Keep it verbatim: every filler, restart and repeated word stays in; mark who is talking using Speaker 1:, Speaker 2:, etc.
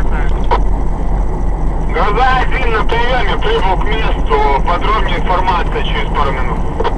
Speaker 1: Гроза один на приеме, прибыл к месту, подробнее информация через пару минут.